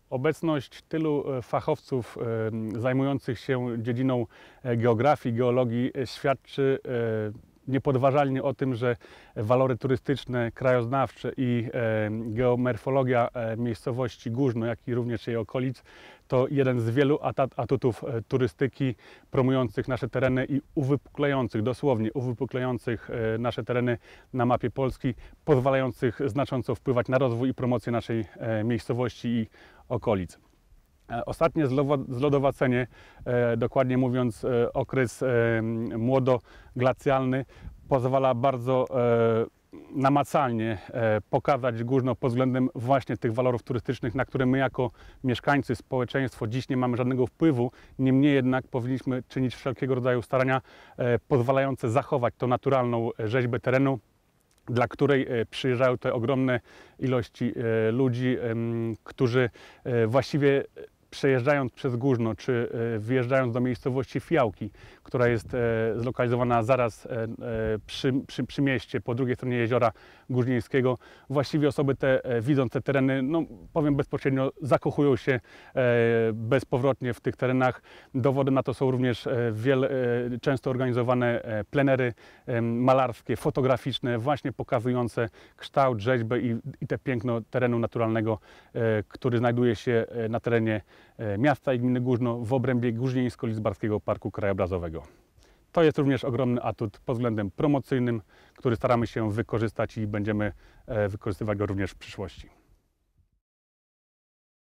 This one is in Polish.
Obecność tylu fachowców zajmujących się dziedziną geografii, geologii świadczy niepodważalnie o tym, że walory turystyczne, krajoznawcze i geomorfologia miejscowości Górzno, jak i również jej okolic to jeden z wielu atutów turystyki promujących nasze tereny i uwypuklających, dosłownie uwypuklających nasze tereny na mapie Polski, pozwalających znacząco wpływać na rozwój i promocję naszej miejscowości i okolic. Ostatnie zlodowacenie, dokładnie mówiąc okres młodoglacjalny, pozwala bardzo namacalnie pokazać Górzno pod względem właśnie tych walorów turystycznych, na które my jako mieszkańcy, społeczeństwo dziś nie mamy żadnego wpływu. Niemniej jednak powinniśmy czynić wszelkiego rodzaju starania pozwalające zachować tą naturalną rzeźbę terenu, dla której przyjeżdżają te ogromne ilości ludzi, którzy właściwie przejeżdżając przez Górzno, czy wjeżdżając do miejscowości Fijałki, która jest zlokalizowana zaraz przy mieście, po drugiej stronie jeziora Górznieńskiego, właściwie osoby te, widząc te tereny, no powiem bezpośrednio, zakochują się bezpowrotnie w tych terenach. Dowodem na to są również często organizowane plenery malarskie, fotograficzne, właśnie pokazujące kształt, rzeźbę i te piękno terenu naturalnego, który znajduje się na terenie miasta i gminy Górzno w obrębie Górznieńsko-Lidzbarskiego Parku Krajobrazowego. To jest również ogromny atut pod względem promocyjnym, który staramy się wykorzystać i będziemy wykorzystywać go również w przyszłości.